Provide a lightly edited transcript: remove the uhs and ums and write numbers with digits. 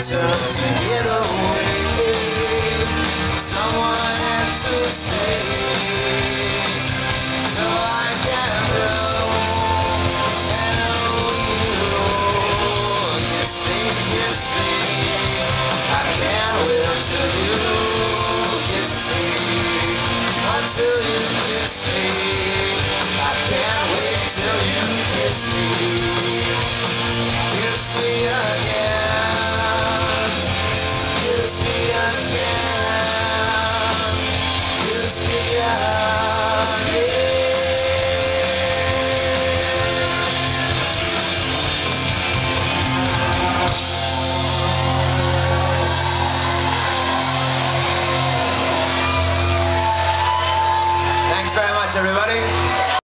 tough to get away. Someone has to stay, so I can go and kiss me, kiss me. I can't wait till you kiss me, until you kiss me. I can't wait till you kiss me. Kiss me again, kiss me again, kiss me again. Thanks very much, everybody.